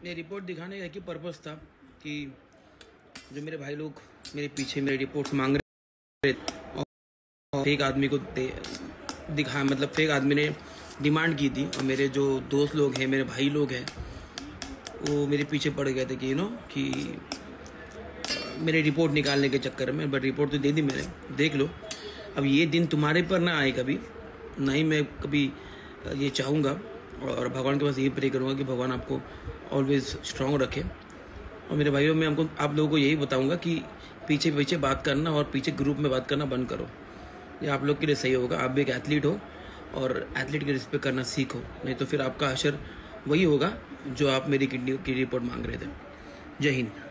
ये रिपोर्ट दिखाने का एक ही पर्पज़ था कि जो मेरे भाई लोग मेरे पीछे मेरे रिपोर्ट्स मांग रहे और फेक आदमी को दिखा, मतलब फेक आदमी ने डिमांड की थी और मेरे जो दोस्त लोग हैं, मेरे भाई लोग हैं, वो मेरे पीछे पड़ गए थे कि कि मेरे रिपोर्ट निकालने के चक्कर में। बट रिपोर्ट तो दे दी मैंने, देख लो। अब ये दिन तुम्हारे पर ना आए कभी, ना ही मैं कभी ये चाहूँगा, और भगवान के पास यही प्रे करूँगा कि भगवान आपको ऑलवेज स्ट्रॉन्ग रखे। और मेरे भाइयों, मैं आप लोगों को यही बताऊँगा कि पीछे पीछे बात करना और पीछे ग्रुप में बात करना बंद करो। ये आप लोग के लिए सही होगा। आप भी एक एथलीट हो और एथलीट की रिस्पेक्ट करना सीखो, नहीं तो फिर आपका असर वही होगा जो आप मेरी किडनी की रिपोर्ट मांग रहे थे। जय हिंद।